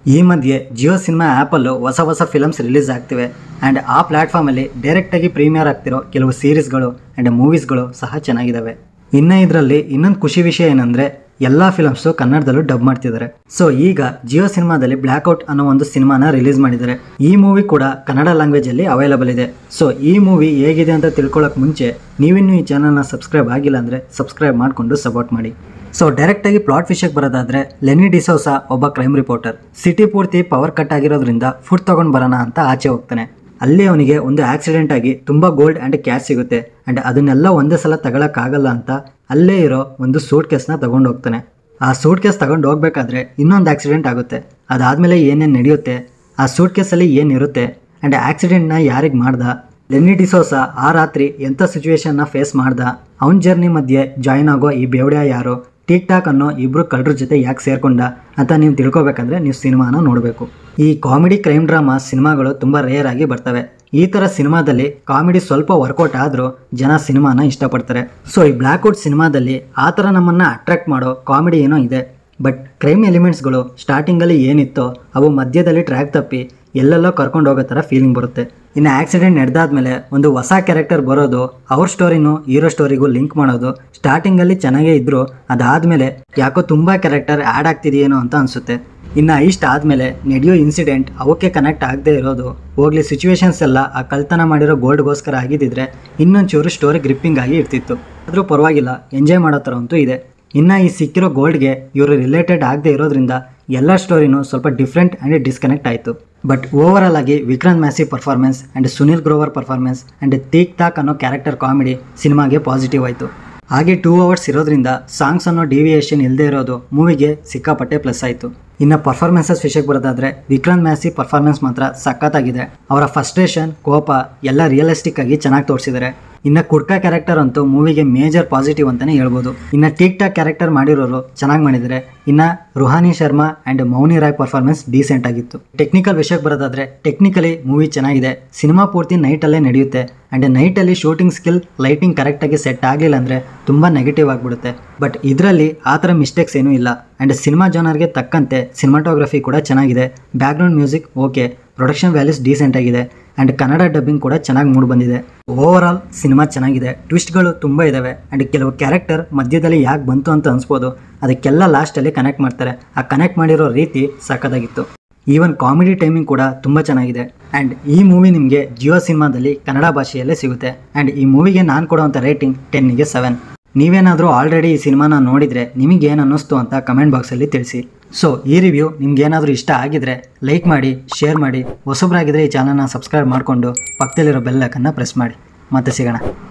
ಈ ಮಧ್ಯೆ ಜಿಯೋ ಸಿನಿಮಾ ಆ್ಯಪಲ್ಲೂ ಹೊಸ ಫಿಲಮ್ಸ್ ರಿಲೀಸ್ ಆಗ್ತಿವೆ ಆ್ಯಂಡ್ ಆ ಪ್ಲ್ಯಾಟ್ಫಾರ್ಮಲ್ಲಿ ಡೈರೆಕ್ಟಾಗಿ ಪ್ರೀಮಿಯರ್ ಆಗ್ತಿರೋ ಕೆಲವು ಸೀರೀಸ್ಗಳು ಆ್ಯಂಡ್ ಮೂವೀಸ್ಗಳು ಸಹ ಚೆನ್ನಾಗಿದ್ದಾವೆ. ಇನ್ನು ಇದರಲ್ಲಿ ಇನ್ನೊಂದು ಖುಷಿ ವಿಷಯ ಏನಂದರೆ ಎಲ್ಲ ಫಿಲಮ್ಸು ಕನ್ನಡದಲ್ಲೂ ಡಬ್ ಮಾಡ್ತಿದ್ದಾರೆ. ಸೊ ಈಗ ಜಿಯೋ ಸಿನಿಮಾದಲ್ಲಿ ಬ್ಲ್ಯಾಕ್ಔಟ್ ಅನ್ನೋ ಒಂದು ಸಿನಿಮಾನ ರಿಲೀಸ್ ಮಾಡಿದ್ದಾರೆ. ಈ ಮೂವಿ ಕೂಡ ಕನ್ನಡ ಲ್ಯಾಂಗ್ವೇಜಲ್ಲಿ ಅವೈಲಬಲ್ ಇದೆ. ಸೊ ಈ ಮೂವಿ ಹೇಗಿದೆ ಅಂತ ತಿಳ್ಕೊಳ್ಳೋಕೆ ಮುಂಚೆ ನೀವಿನ್ನೂ ಈ ಚಾನಲ್ನ ಸಬ್ಸ್ಕ್ರೈಬ್ ಆಗಿಲ್ಲ ಅಂದರೆ ಸಬ್ಸ್ಕ್ರೈಬ್ ಮಾಡಿಕೊಂಡು ಸಪೋರ್ಟ್ ಮಾಡಿ. ಸೊ ಡೈರೆಕ್ಟಾಗಿ ಪ್ಲಾಟ್ ವಿಷಯಕ್ಕೆ ಬರೋದಾದರೆ ಲೆನಿ ಡಿಸೋಸಾ ಒಬ್ಬ ಕ್ರೈಮ್ ರಿಪೋರ್ಟರ್. ಸಿಟಿ ಪೂರ್ತಿ ಪವರ್ ಕಟ್ ಆಗಿರೋದ್ರಿಂದ ಫುಡ್ ತೊಗೊಂಡು ಬರೋಣ ಅಂತ ಆಚೆ ಹೋಗ್ತಾನೆ. ಅಲ್ಲಿ ಅವನಿಗೆ ಒಂದು ಆಕ್ಸಿಡೆಂಟ್ ಆಗಿ ತುಂಬ ಗೋಲ್ಡ್ ಆ್ಯಂಡ್ ಕ್ಯಾಶ್ ಸಿಗುತ್ತೆ ಆ್ಯಂಡ್ ಅದನ್ನೆಲ್ಲ ಒಂದೇ ಸಲ ತಗೊಳಕ್ಕಾಗಲ್ಲ ಅಂತ ಅಲ್ಲೇ ಇರೋ ಒಂದು ಸೂಟ್ ಕೇಸ್ನ ತಗೊಂಡು ಹೋಗ್ತಾನೆ. ಆ ಸೂಟ್ ಕೇಸ್ ತಗೊಂಡು ಹೋಗ್ಬೇಕಾದ್ರೆ ಇನ್ನೊಂದು ಆಕ್ಸಿಡೆಂಟ್ ಆಗುತ್ತೆ. ಅದಾದಮೇಲೆ ಏನೇನು ನಡೆಯುತ್ತೆ, ಆ ಸೂಟ್ ಕೇಸಲ್ಲಿ ಏನಿರುತ್ತೆ ಆ್ಯಂಡ್ ಆಕ್ಸಿಡೆಂಟ್ನ ಯಾರಿಗೆ ಮಾಡ್ದ, ಲೆನಿ ಡಿಸೋಸಾ ಆ ರಾತ್ರಿ ಎಂಥ ಸಿಚುವೇಶನ್ನ ಫೇಸ್ ಮಾಡ್ದ, ಅವನ ಜರ್ನಿ ಮಧ್ಯೆ ಜಾಯ್ನ್ ಆಗೋ ಈ ಬೇವಡ್ಯ ಯಾರು, ಟಿಕ್ ಟಾಕ್ ಅನ್ನೋ ಇಬ್ಬರು ಕಳ್ಳರ ಜೊತೆ ಯಾಕೆ ಸೇರ್ಕೊಂಡ ಅಂತ ನೀವು ತಿಳ್ಕೊಬೇಕಂದ್ರೆ ನೀವು ಸಿನಿಮಾನ ನೋಡಬೇಕು. ಈ ಕಾಮಿಡಿ ಕ್ರೈಮ್ ಡ್ರಾಮಾ ಸಿನಿಮಾಗಳು ತುಂಬ ರೇರ್ ಆಗಿ ಬರ್ತವೆ. ಈ ಥರ ಸಿನಿಮಾದಲ್ಲಿ ಕಾಮಿಡಿ ಸ್ವಲ್ಪ ವರ್ಕೌಟ್ ಆದರೂ ಜನ ಸಿನಿಮಾನ ಇಷ್ಟಪಡ್ತಾರೆ. ಸೊ ಈ ಬ್ಲ್ಯಾಕ್ಔಟ್ ಸಿನಿಮಾದಲ್ಲಿ ಆ ಥರ ನಮ್ಮನ್ನು ಅಟ್ರಾಕ್ಟ್ ಮಾಡೋ ಕಾಮಿಡಿ ಏನೋ ಇದೆ. ಬಟ್ ಕ್ರೈಮ್ ಎಲಿಮೆಂಟ್ಸ್ಗಳು ಸ್ಟಾರ್ಟಿಂಗಲ್ಲಿ ಏನಿತ್ತೋ ಅವು ಮಧ್ಯದಲ್ಲಿ ಟ್ರ್ಯಾಕ್ ತಪ್ಪಿ ಎಲ್ಲೆಲ್ಲೋ ಕರ್ಕೊಂಡು ಹೋಗೋ ಥರ ಫೀಲಿಂಗ್ ಬರುತ್ತೆ. ಇನ್ನು ಆಕ್ಸಿಡೆಂಟ್ ನಡೆದಾದ್ಮೇಲೆ ಒಂದು ಹೊಸ ಕ್ಯಾರೆಕ್ಟರ್ ಬರೋದು, ಅವ್ರ ಸ್ಟೋರಿನೂ ಹೀರೋ ಸ್ಟೋರಿಗೂ ಲಿಂಕ್ ಮಾಡೋದು ಸ್ಟಾರ್ಟಿಂಗಲ್ಲಿ ಚೆನ್ನಾಗೇ ಇದ್ದರೂ ಅದಾದಮೇಲೆ ಯಾಕೋ ತುಂಬ ಕ್ಯಾರೆಕ್ಟರ್ ಆ್ಯಡ್ ಆಗ್ತಿದೆಯೇನೋ ಅಂತ ಅನಿಸುತ್ತೆ. ಇನ್ನು ಇಷ್ಟ ಆದಮೇಲೆ ನಡೆಯೋ ಇನ್ಸಿಡೆಂಟ್ ಅವಕ್ಕೆ ಕನೆಕ್ಟ್ ಆಗದೆ ಇರೋದು, ಹೋಗ್ಲಿ ಸಿಚುವೇಶನ್ಸ್ ಎಲ್ಲ ಆ ಕಳ್ತನ ಮಾಡಿರೋ ಗೋಲ್ಡ್ಗೋಸ್ಕರ ಆಗಿದ್ದಿದ್ರೆ ಇನ್ನೊಂಚೂರು ಸ್ಟೋರಿ ಗ್ರಿಪ್ಪಿಂಗ್ ಆಗಿ ಇರ್ತಿತ್ತು. ಆದರೂ ಪರವಾಗಿಲ್ಲ, ಎಂಜಾಯ್ ಮಾಡೋ ಥರ ಅಂತೂ ಇದೆ. ಇನ್ನು ಈ ಸಿಕ್ಕಿರೋ ಗೋಲ್ಡ್ಗೆ ಇವರು ರಿಲೇಟೆಡ್ ಆಗದೆ ಇರೋದ್ರಿಂದ ಎಲ್ಲ ಸ್ಟೋರಿನೂ ಸ್ವಲ್ಪ ಡಿಫ್ರೆಂಟ್ ಆ್ಯಂಡ್ ಡಿಸ್ಕನೆಕ್ಟ್ ಆಯಿತು. ಬಟ್ ಓವರಾಲ್ ಆಗಿ Vikrant Massey performance and Sunil Grover performance and Tik Tok ಅನ್ನೋ ಕ್ಯಾರೆಕ್ಟರ್ ಕಾಮಿಡಿ ಸಿನಿಮಾಗೆ ಪಾಸಿಟಿವ್ ಆಯಿತು. ಹಾಗೆ 2 hours ಇರೋದ್ರಿಂದ ಸಾಂಗ್ಸ್ ಅನ್ನೋ ಡಿವಿಯೇಷನ್ ಇಲ್ಲದೆ ಇರೋದು ಮೂವಿಗೆ ಸಿಕ್ಕಾಪಟ್ಟೆ ಪ್ಲಸ್ ಆಯಿತು. ಇನ್ನು ಪರ್ಫಾರ್ಮೆನ್ಸಸ್ ವಿಷಯಕ್ಕೆ ಬರೋದಾದರೆ ವಿಕ್ರಾಂತ್ ಮ್ಯಾಸಿ ಪರ್ಫಾರ್ಮೆನ್ಸ್ ಮಾತ್ರ ಸಖತ್ತಾಗಿದೆ. ಅವರ ಫಸ್ಟ್ರೇಷನ್, ಕೋಪ ಎಲ್ಲ ರಿಯಲಿಸ್ಟಿಕ್ ಆಗಿ ಚೆನ್ನಾಗಿ ತೋರಿಸಿದ್ದಾರೆ. ಇನ್ನು ಕುಡ್ಕಾ ಕ್ಯಾರೆಕ್ಟರ್ ಅಂತೂ ಮೂವಿಗೆ ಮೇಜರ್ ಪಾಸಿಟಿವ್ ಅಂತಲೇ ಹೇಳ್ಬೋದು. ಇನ್ನು ಟಿಕ್ ಟಾಕ್ ಕ್ಯಾರೆಕ್ಟರ್ ಮಾಡಿರೋರು ಚೆನ್ನಾಗಿ ಮಾಡಿದ್ದಾರೆ. ಇನ್ನು Ruhani Sharma and Mouni Roy performance decent ಆಗಿತ್ತು. ಟೆಕ್ನಿಕಲ್ ವಿಷಯಕ್ಕೆ ಬರೋದಾದರೆ ಟೆಕ್ನಿಕಲಿ ಮೂವಿ ಚೆನ್ನಾಗಿದೆ. ಸಿನಿಮಾ ಪೂರ್ತಿ ನೈಟಲ್ಲೇ ನಡೆಯುತ್ತೆ ಆ್ಯಂಡ್ ನೈಟಲ್ಲಿ ಶೂಟಿಂಗ್ ಸ್ಕಿಲ್, ಲೈಟಿಂಗ್ ಕರೆಕ್ಟಾಗಿ ಸೆಟ್ ಆಗಲಿಲ್ಲ ಅಂದರೆ ತುಂಬ ನೆಗೆಟಿವ್ ಆಗಿಬಿಡುತ್ತೆ. ಬಟ್ ಇದರಲ್ಲಿ ಆ ಥರ ಮಿಸ್ಟೇಕ್ಸ್ ಏನೂ ಇಲ್ಲ ಆ್ಯಂಡ್ ಸಿನಿಮಾ ಜಾನರ್ಗೆ ತಕ್ಕಂತೆ ಸಿನಿಮಾಟೋಗ್ರಫಿ ಕೂಡ ಚೆನ್ನಾಗಿದೆ. Background music okay, production values decent ಆಗಿದೆ ಆ್ಯಂಡ್ ಕನ್ನಡ ಡಬ್ಬಿಂಗ್ ಕೂಡ ಚೆನ್ನಾಗಿ ಮೂಡಿ ಬಂದಿದೆ. ಓವರಾಲ್ ಸಿನಿಮಾ ಚೆನ್ನಾಗಿದೆ. ಟ್ವಿಸ್ಟ್ಗಳು ತುಂಬ ಇದ್ದಾವೆ ಆ್ಯಂಡ್ ಕೆಲವು ಕ್ಯಾರೆಕ್ಟರ್ ಮಧ್ಯದಲ್ಲಿ ಯಾಕೆ ಬಂತು ಅಂತ ಅನಿಸ್ಬೋದು. ಅದಕ್ಕೆಲ್ಲ ಲಾಸ್ಟಲ್ಲಿ ಕನೆಕ್ಟ್ ಮಾಡ್ತಾರೆ. ಆ ಕನೆಕ್ಟ್ ಮಾಡಿರೋ ರೀತಿ ಸಖತ್ತಾಗಿತ್ತು. ಈವನ್ ಕಾಮಿಡಿ ಟೈಮಿಂಗ್ ಕೂಡ ತುಂಬ ಚೆನ್ನಾಗಿದೆ. ಆ್ಯಂಡ್ ಈ ಮೂವಿ ನಿಮಗೆ ಜಿಯೋ ಸಿನಿಮಾದಲ್ಲಿ ಕನ್ನಡ ಭಾಷೆಯಲ್ಲೇ ಸಿಗುತ್ತೆ. ಆ್ಯಂಡ್ ಈ ಮೂವಿಗೆ ನಾನು ಕೊಡೋವಂಥ ರೇಟಿಂಗ್ 10ಗೆ 7. ನೀವೇನಾದರೂ ಆಲ್ರೆಡಿ ಈ ಸಿನಿಮಾನ ನೋಡಿದರೆ ನಿಮಗೇನು ಅನ್ನಿಸ್ತು ಅಂತ ಕಮೆಂಟ್ ಬಾಕ್ಸಲ್ಲಿ ತಿಳಿಸಿ. ಸೊ ಈ ರಿವ್ಯೂ ನಿಮ್ಗೇನಾದರೂ ಇಷ್ಟ ಆಗಿದ್ರೆ ಲೈಕ್ ಮಾಡಿ, ಶೇರ್ ಮಾಡಿ, ಹೊಸಬ್ರಾಗಿದ್ದರೆ ಈ ಚಾನಲ್ನ ಸಬ್ಸ್ಕ್ರೈಬ್ ಮಾಡಿಕೊಂಡು ಪಕ್ಕದಲ್ಲಿರೋ ಬೆಲ್ ಐಕನ್ನ ಪ್ರೆಸ್ ಮಾಡಿ. ಮತ್ತೆ ಸಿಗೋಣ.